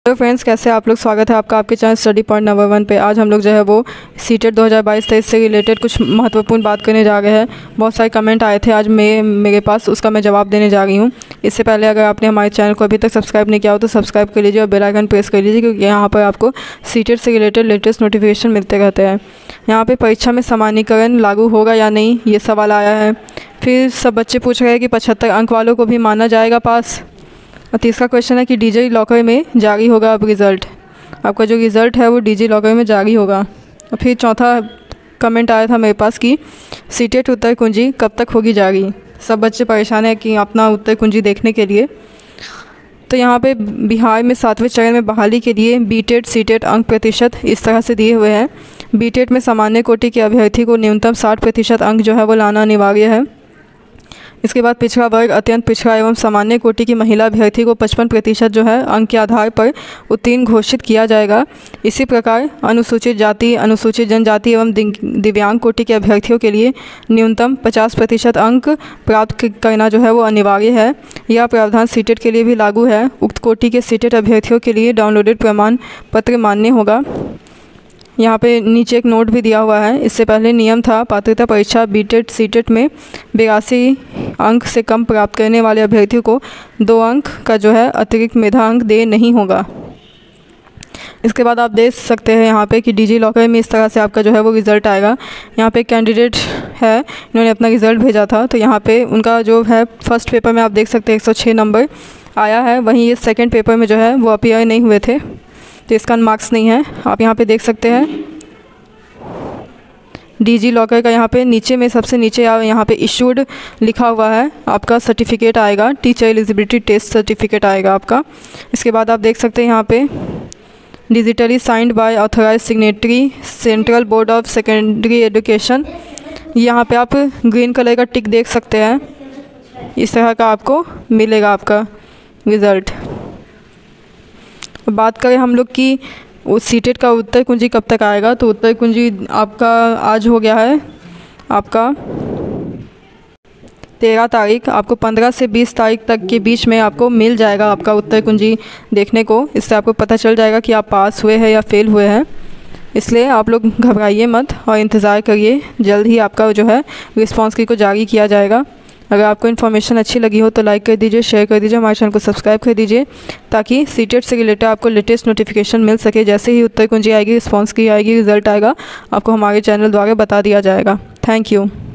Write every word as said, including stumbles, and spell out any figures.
तो फ्रेंड्स, कैसे आप लोग? स्वागत है आपका आपके channel study point number one पे। आज हम लोग जो है वो सीटेट दो हज़ार बाईस तेईस से रिलेटेड कुछ महत्वपूर्ण बात करने जा रहे हैं। बहुत सारे कमेंट आए थे आज मैं मेरे पास, उसका मैं जवाब देने जा रही हूँ। इससे पहले अगर आपने हमारे चैनल को अभी तक सब्सक्राइब नहीं किया हो तो सब्सक्राइब कर लीजिए और बेल आइकन प्रेस कर लीजिए, क्योंकि यहाँ पर आपको सीटेट से रिलेटेड लेटेस्ट नोटिफिकेशन मिलते रहते हैं। यहाँ पर परीक्षा में सामान्यीकरण लागू होगा या नहीं, ये सवाल आया है। फिर सब बच्चे पूछ रहे हैं कि पचहत्तर अंक वालों को भी माना जाएगा पास। और तीसरा क्वेश्चन है कि डिजी लॉकर में जारी होगा अब रिज़ल्ट, आपका जो रिज़ल्ट है वो डिजी लॉकर में जारी होगा। और फिर चौथा कमेंट आया था मेरे पास कि सीटेट उत्तर कुंजी कब तक होगी जारी। सब बच्चे परेशान हैं कि अपना उत्तर कुंजी देखने के लिए। तो यहाँ पे बिहार में सातवें चरण में बहाली के लिए बीटेट सीटेट अंक प्रतिशत इस तरह से दिए हुए हैं। बीटेट में सामान्य कोटि के अभ्यर्थी को न्यूनतम साठ प्रतिशत अंक जो है वो लाना अनिवार्य है। इसके बाद पिछड़ा वर्ग, अत्यंत पिछड़ा एवं सामान्य कोटि की महिला अभ्यर्थी को पचपन प्रतिशत जो है अंक के आधार पर उत्तीर्ण घोषित किया जाएगा। इसी प्रकार अनुसूचित जाति, अनुसूचित जनजाति एवं दिव्यांग कोटि के अभ्यर्थियों के लिए न्यूनतम पचास प्रतिशत अंक प्राप्त करना जो है वो अनिवार्य है। यह प्रावधान सीटेट के लिए भी लागू है। उक्त कोटि के सीटेट अभ्यर्थियों के लिए डाउनलोडेड प्रमाण पत्र मान्य होगा। यहाँ पे नीचे एक नोट भी दिया हुआ है। इससे पहले नियम था पात्रता परीक्षा बीटेट सीटेट में बेरासी अंक से कम प्राप्त करने वाले अभ्यर्थियों को दो अंक का जो है अतिरिक्त मेधा अंक दे नहीं होगा। इसके बाद आप देख सकते हैं यहाँ पे कि डिजी लॉकर में इस तरह से आपका जो है वो रिज़ल्ट आएगा। यहाँ पे कैंडिडेट है, इन्होंने अपना रिज़ल्ट भेजा था, तो यहाँ पे उनका जो है फर्स्ट पेपर में आप देख सकते हैं एक सौ छः नंबर आया है। वहीं ये सेकेंड पेपर में जो है वो अपीयर नहीं हुए थे, तो इसका मार्क्स नहीं है। आप यहाँ पे देख सकते हैं डिजी लॉकर का यहाँ पे नीचे में सबसे नीचे यहाँ पे इशूड लिखा हुआ है, आपका सर्टिफिकेट आएगा, टीचर एलिजिबिलिटी टेस्ट सर्टिफिकेट आएगा आपका। इसके बाद आप देख सकते हैं यहाँ पे digitally signed by authorise signatory central board of secondary education. यहाँ पे आप ग्रीन कलर का टिक देख सकते हैं। इस तरह का आपको मिलेगा आपका रिज़ल्ट। बात करें हम लोग कि उस सीटेट का उत्तर कुंजी कब तक आएगा, तो उत्तर कुंजी आपका आज हो गया है आपका तेरह तारीख। आपको पंद्रह से बीस तारीख तक के बीच में आपको मिल जाएगा आपका उत्तर कुंजी देखने को। इससे आपको पता चल जाएगा कि आप पास हुए हैं या फेल हुए हैं। इसलिए आप लोग घबराइए मत और इंतज़ार करिए, जल्द ही आपका जो है रिस्पॉन्स की को जारी किया जाएगा। अगर आपको इन्फॉर्मेशन अच्छी लगी हो तो लाइक कर दीजिए, शेयर कर दीजिए, हमारे चैनल को सब्सक्राइब कर दीजिए, ताकि सीटेट से रिलेटेड आपको लेटेस्ट नोटिफिकेशन मिल सके। जैसे ही उत्तर कुंजी आएगी, रिस्पॉन्स की आएगी, रिजल्ट आएगा, आपको हमारे चैनल द्वारा बता दिया जाएगा। Thank you.